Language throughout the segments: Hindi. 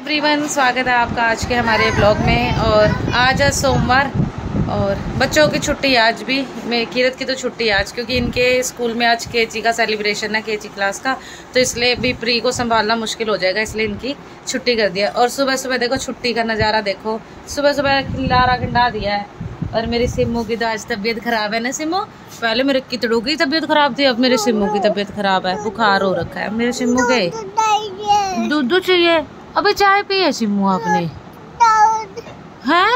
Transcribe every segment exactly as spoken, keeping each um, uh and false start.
एवरीवन, स्वागत है आपका आज के हमारे ब्लॉग में। और आज है सोमवार और बच्चों की छुट्टी आज भी। मैं कीरत की तो छुट्टी आज, क्योंकि इनके स्कूल में आज केजी का सेलिब्रेशन है, केजी क्लास का, तो इसलिए भी प्री को संभालना मुश्किल हो जाएगा, इसलिए इनकी छुट्टी कर दिया। और सुबह सुबह देखो छुट्टी का नज़ारा देखो, सुबह सुबह खिलारा खिंडा दिया है। और मेरी सिम्मू की तो आज तबीयत खराब है ना सिम्मू। पहले मेरे कितड़ों की तबीयत खराब थी, अब मेरे सिम्मू की तबीयत खराब है, बुखार हो रखा है मेरे सिम्मू के। दूध चाहिए? अबे चाय पी है सिम्मू आपने? हैं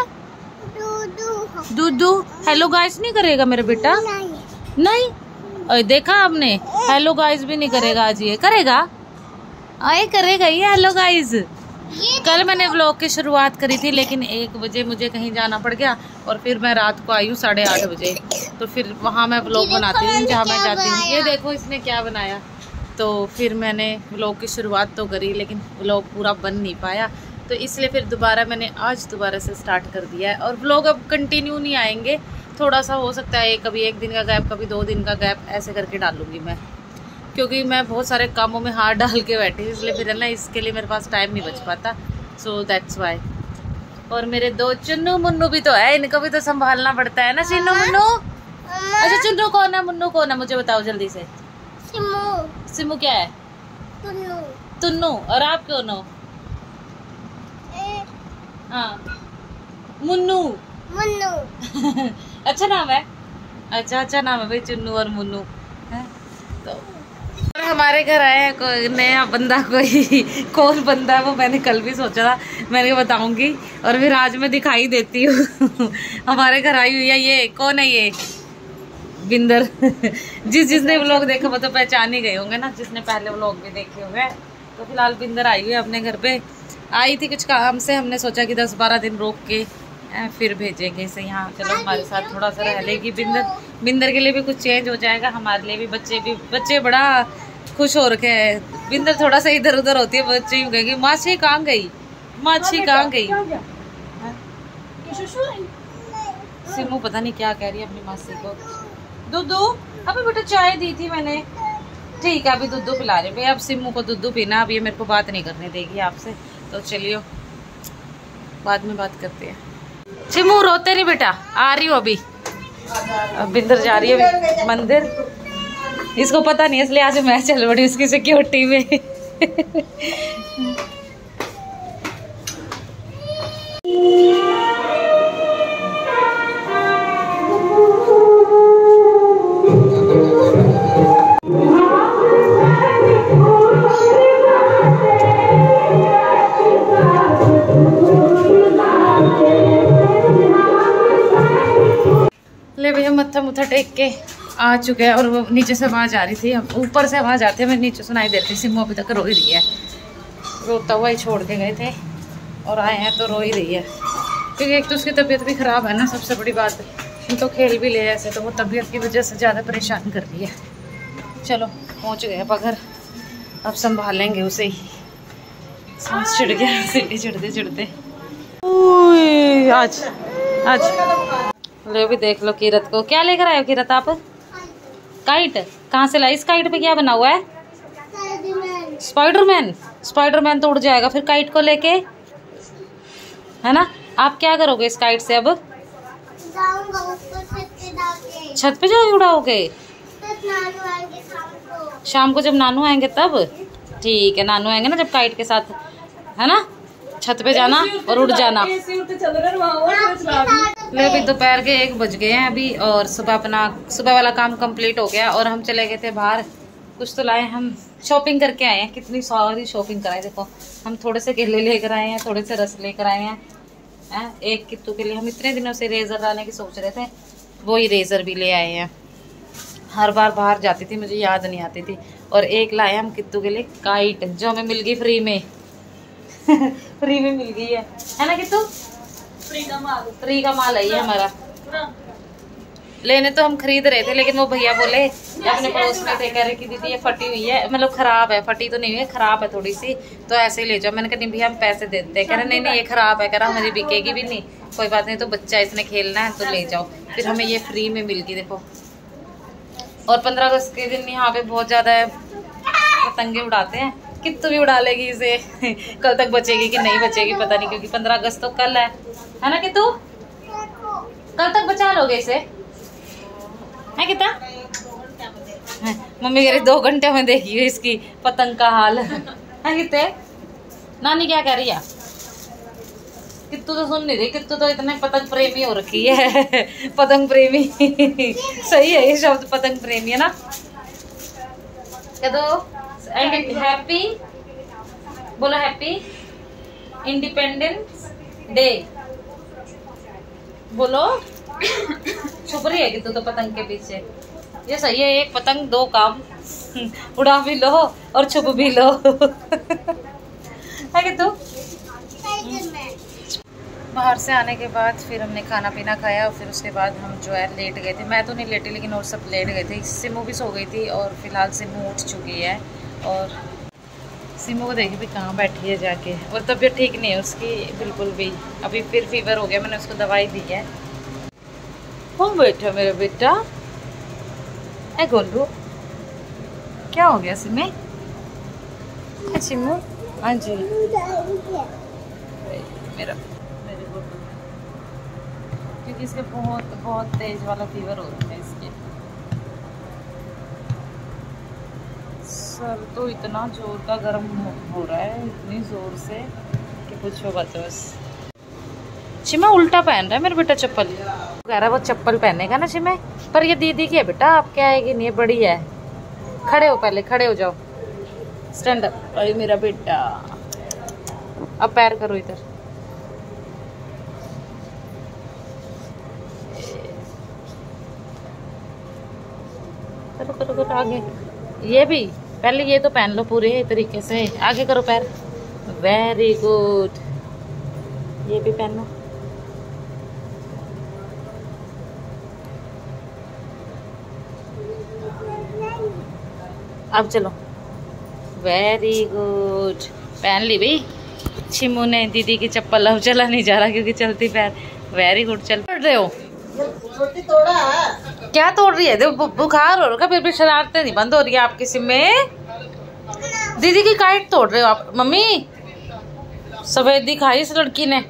दूधू हेलो गाइस नहीं करेगा मेरा बेटा? नहीं, नहीं? और देखा आपने, हेलो गाइस भी नहीं करेगा आज। ये करेगा, आए करेगा ये हेलो गाइस। कल मैंने व्लॉग की शुरुआत करी थी, लेकिन एक बजे मुझे कहीं जाना पड़ गया और फिर मैं रात को आई हूँ साढ़े आठ बजे। तो फिर वहाँ मैं व्लॉग बनाती हूँ जहाँ मैं जाती हूँ। ये देखो इसने क्या बनाया। तो फिर मैंने व्लॉग की शुरुआत तो करी, लेकिन व्लॉग पूरा बन नहीं पाया, तो इसलिए फिर दोबारा मैंने आज दोबारा से स्टार्ट कर दिया है। और व्लॉग अब कंटिन्यू नहीं आएंगे, थोड़ा सा हो सकता है कभी एक दिन का गैप, कभी दो दिन का गैप, ऐसे करके डालूंगी मैं, क्योंकि मैं बहुत सारे कामों में हाथ डाल के बैठी हूँ, इसलिए फिर है ना, इसके लिए मेरे पास टाइम नहीं बच पाता। So that's why. और मेरे दो चुन्नू मुन्नू भी तो है, इनको भी तो संभालना पड़ता है ना। चिन्नू मुन्नू, अच्छा चुन्नू कौन है, मुन्नू कौन है, मुझे बताओ जल्दी से। सिमू। सिमू क्या है? तुन्नू। तुन्नू। और आप कौन हो? हाँ मुन्नू। मुन्नू। अच्छा नाम है, अच्छा अच्छा नाम है भाई, चुन्नू और मुन्नू है। तो हमारे घर आए हैं कोई नया बंदा, कोई कौन बंदा है वो मैंने कल भी सोचा था, मैंने बताऊंगी और फिर आज मैं दिखाई देती हूँ। हमारे घर आई हुई है, ये कौन है? ये बिंदर। जिस जिसने व्लॉग देखा वो तो पहचान ही गए होंगे ना, जिसने पहले व्लॉग भी देखे होंगे। तो फिलहाल बिंदर आई हुई है अपने घर पे, आई थी कुछ काम से, हमने सोचा कि दस बारह दिन रोक के फिर भेजेंगे इसे यहाँ। चलो हमारे साथ थोड़ा सा रह लेगी बिंदर, बिंदर के लिए भी कुछ चेंज हो जाएगा, हमारे लिए भी। बच्चे भी बच्चे बड़ा खुश हो रखे हैं। बिंदर थोड़ा सा इधर उधर होती है, बच्चे यूँ कहेंगे माछी कहाँ गई, माछी कहाँ गई। सिमू पता नहीं क्या कह रही है अपनी मासी को। दूधू, अभी बेटा चाय दी थी मैंने, ठीक है अभी दूधू पिला रहे भैया। अब सिमू को दूधू पीना, अब ये मेरे को बात नहीं करने देगी आपसे, तो चलिए बाद में बात करते हैं। सिमू रोते नहीं बेटा, आ रही हो अभी। अब बिंदर जा रही है मंदिर, इसको पता नहीं इसलिए आज मैं चल पड़ी उसकी सिक्योरिटी में। ले भैया मत्था मुत्था टेक के आ चुके हैं। और वो नीचे से आवाज़ आ रही थी, ऊपर से आवाज़ आती है, मैं नीचे सुनाई देती। सिम्मू अभी तक रो ही रही है, रोता हुआ ही छोड़ के गए थे और आए हैं तो रो ही रही है, क्योंकि एक तो उसकी तबीयत भी ख़राब है ना, सबसे बड़ी बात है। तो खेल भी ले ऐसे, तो वो तबीयत की वजह से ज़्यादा परेशान कर रही है। चलो पहुँच गए अब घर, अब संभालेंगे उसे ही। सांस चिढ़ गया सीढ़ी चढ़ते चढ़ते। आज आज ले भी देख लो कीरत को, क्या लेकर आए हो कीरत आप? काइट कहाँ से लाई? इस काइट पे क्या बना हुआ है? स्पाइडरमैन। स्पाइडरमैन तो उड़ जाएगा फिर काइट को लेके, है ना? आप क्या करोगे इस काइट से अब? छत पे जाओगे, उड़ाओगे? शाम को जब नानू आएंगे तब? ठीक है, नानू आएंगे ना जब काइट के साथ, है ना? छत पे जाना और उड़ जाना। ले भी दोपहर के एक बज गए हैं अभी, और सुबह अपना सुबह वाला काम कंप्लीट हो गया और हम चले गए थे बाहर। कुछ तो लाए, हम शॉपिंग करके आए हैं, कितनी सारी शॉपिंग कराई। देखो हम थोड़े से केले लेकर आए हैं, थोड़े से रस लेकर आए हैं, हैं? एक किट्टू के लिए हम इतने दिनों से रेजर लाने की सोच रहे थे, वो ही रेजर भी ले आए हैं। हर बार बाहर जाती थी, मुझे याद नहीं आती थी। और एक लाए हम किट्टू के लिए काइट, जो हमें मिल गई फ्री में। फ्री में मिल गई है, है ना किट्टू? फ्री का माल, फ्री का माल है ये हमारा। लेने तो हम खरीद रहे थे, लेकिन वो भैया बोले, अपने पड़ोस में थे, कह रहे कि दीदी ये फटी हुई है, मतलब खराब है, फटी तो नहीं हुई है, खराब है थोड़ी सी, तो ऐसे ही ले जाओ। मैंने कहा नहीं भैया हम पैसे दे देते हैं। कह रहे नहीं नहीं ये खराब है, कह रहा मुझे बिकेगी भी नहीं, कोई बात नहीं, तो बच्चा इसने खेलना है तो ले जाओ। फिर हमें ये फ्री में मिल गई देखो। और पंद्रह अगस्त के दिन यहाँ पे बहुत ज्यादा पतंगे उड़ाते हैं, कित्तू भी उड़ा लेगी इसे। कल तक बचेगी कि नहीं बचेगी पता नहीं, क्योंकि पंद्रह अगस्त तो कल है है ना कित्तू? कल तक बचा लोगे इसे है कितना? मम्मी कह रही दो घंटे में देखी इसकी पतंग का हाल है कितने। नानी क्या कह रही है? कित्तू तो सुन नहीं रही, कित्तू तो इतने पतंग प्रेमी हो रखी है। पतंग प्रेमी सही है ये शब्द, पतंग प्रेमी है ना। कह दो हैप्पी, बोलो हैप्पी इंडिपेंडेंस डे बोलो। छुप रही है कित्तू तो पतंग के पीछे। ये सही है, एक पतंग दो काम, उड़ा भी लो और छुप भी लो है कित्तू। बाहर से आने के बाद फिर हमने खाना पीना खाया और फिर उसके बाद हम जो है लेट गए थे। मैं तो नहीं लेटी लेकिन और सब लेट गए थे। सिमू भी सो गई थी और फिलहाल सिमू उठ चुकी है। और सिमू को देखिए भी कहाँ बैठी है जाके, और तबीयत ठीक नहीं है उसकी बिल्कुल भी। अभी फिर फीवर हो गया, मैंने उसको दवाई दी है। हो बेटा मेरा बेटा ए गोलू, क्या हो गया सिमे? सिमू हाँ जी मेरा मेरे गोलू, क्योंकि इसके बहुत बहुत तेज वाला फीवर हो रहा है इसके। सर तो इतना जोर का गर्म हो रहा है, इतनी जोर से कि पूछो बात बस। चिमा उल्टा पहन रहा है मेरा बेटा चप्पल, कह रहा है वो चप्पल पहनेगा ना चिमे। पर ये दीदी की है बेटा, आप क्या आएगी नहीं, बड़ी है। खड़े हो, पहले खड़े हो जाओ, स्टैंड अप। अरे मेरा बेटा अब पैर करो इधर। करो करो करो आगे, ये भी पहले ये तो पहन लो पूरे तरीके से, आगे करो पैर। वेरी गुड, ये भी पहनो। अब चलो, वेरी गुड, पहन ली भाई। छिमू ने दीदी की चप्पल अब चला नहीं जा रहा क्योंकि चलती पैर। वेरी गुड, चल पड़ रहे हो। छोटी तोड़ा है। क्या तोड़ रही है? बुखार हो रहा, फिर भी शरारतें नहीं बंद हो रही है आपकी सिम में। दीदी की काइट तोड़ रहे हो आप मम्मी। सफेदी खाई इस लड़की ने।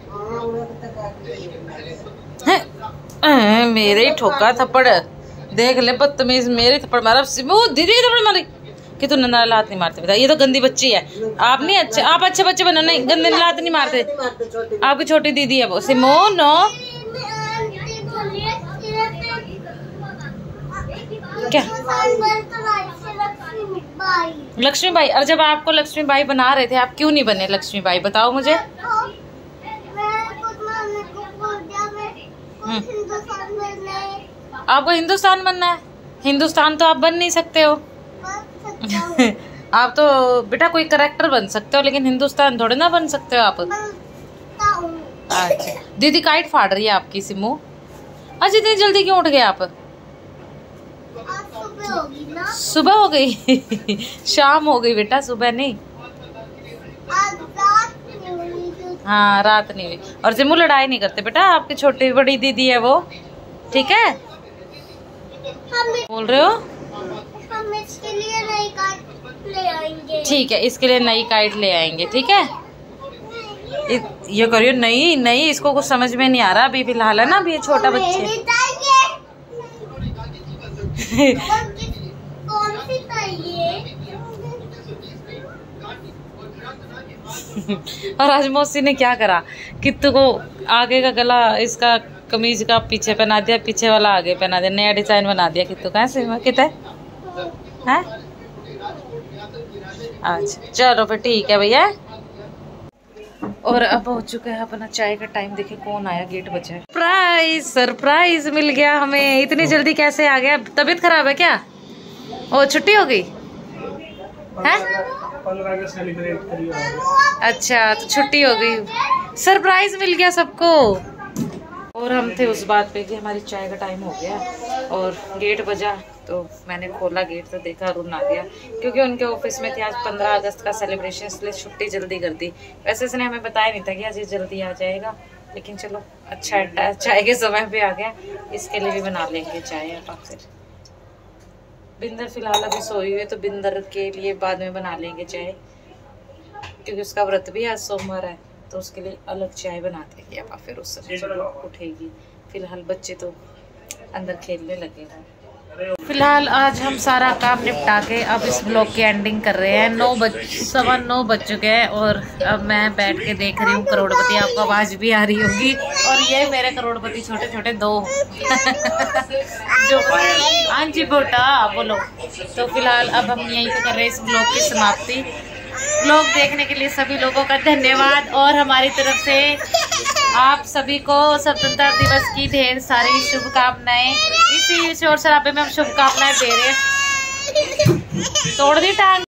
है, मेरे ही ठोका थप्पड़, देख ले बदतमीज, मेरे थप्पड़ मारा। सिमू दीदी थप्पड़ मारी कि तू नंदा लात नहीं मारते बेटा, ये तो गंदी बच्ची है। आप नहीं अच्छे, आप अच्छे बच्चे बनो, नहीं गंदे लात नहीं मारते। आपकी छोटी दीदी है वो। सिमो नो क्या लक्ष्मी बाई? और जब आपको लक्ष्मी बाई बना रहे थे आप क्यों नहीं बने लक्ष्मी बाई, बताओ मुझे। आपको हिंदुस्तान बनना है? हिंदुस्तान तो आप बन नहीं सकते हो। आप तो बेटा कोई करेक्टर बन सकते हो, लेकिन हिंदुस्तान थोड़े ना बन सकते हो आप। अच्छा, दीदी काइट फाड़ रही है आपकी सिमू। अच्छा, इतनी जल्दी क्यों उठ गए आप? सुबह होगी ना? सुबह हो गई शाम हो गई बेटा, सुबह नहीं। हाँ रात नहीं हुई। और सिमू लड़ाई नहीं करते बेटा, आपकी छोटी बड़ी दीदी है वो, ठीक है। बोल रहे हो? हम इसके लिए नई काइट ले आएंगे। ठीक है, इसके लिए नई काइट ले आएंगे, ठीक है। ये करियो, नहीं नहीं, इसको कुछ समझ में नहीं आ रहा अभी फिलहाल, है ना, अभी ये छोटा बच्चे। कौन सी चाहिए? और आज मौसी ने क्या करा, कित्तू को आगे का गला इसका कमीज का पीछे पहना दिया, पीछे वाला आगे पहना दिया, नया डिजाइन बना दिया कित्तू का। कितना है? अच्छा चलो फिर ठीक है भैया। और अब हो चुका है अपना चाय का टाइम। देखिए कौन आया, गेट बजा है। सरप्राइज सरप्राइज मिल गया हमें। इतनी जल्दी कैसे आ गया? तबीयत खराब है क्या? ओ छुट्टी हो गई है? अच्छा तो छुट्टी हो गई, सरप्राइज मिल गया सबको। और हम थे उस बात पे कि हमारी चाय का टाइम हो गया और गेट बजा, तो मैंने खोला गेट तो देखा अरुण आ गया, क्योंकि उनके ऑफिस में थी आज पंद्रह अगस्त का सेलिब्रेशन, इसलिए छुट्टी जल्दी कर दी। वैसे इसने हमें बताया नहीं था कि आज ये जल्दी आ जाएगा, लेकिन चलो अच्छा है, चाय के समय पे आ गया। इसके लिए भी बना लेंगे चाय अब। फिर बिंदर फिलहाल अभी सोई हुई है, तो बिंदर के लिए बाद में बना लेंगे चाय। क्योंकि उसका व्रत भी आज सोमवार है, तो उसके लिए अलग चाय बनाते हैं या फिर उस समय जब उठेगी। फिलहाल बच्चे तो अंदर खेलने लगे हैं। फिलहाल आज हम सारा काम निपटा के अब इस ब्लॉग की एंडिंग कर रहे हैं। नौ बज सवा नौ बज चुके हैं और अब मैं बैठ के देख रही हूँ करोड़पति। आपको आवाज भी आ रही होगी। और ये मेरे करोड़पति छोटे छोटे दो जो हाँ जी बेटा बोलो। तो फिलहाल अब हम यहीं पे कर रहे हैं इस ब्लॉग की समाप्ति। ब्लॉग देखने के लिए सभी लोगों का धन्यवाद और हमारी तरफ से आप सभी को स्वतंत्रता दिवस की ढेर सारी शुभकामनाएं। इसी शोर शराबे में हम शुभकामनाएं दे रहे हैं। तोड़ दी टांग।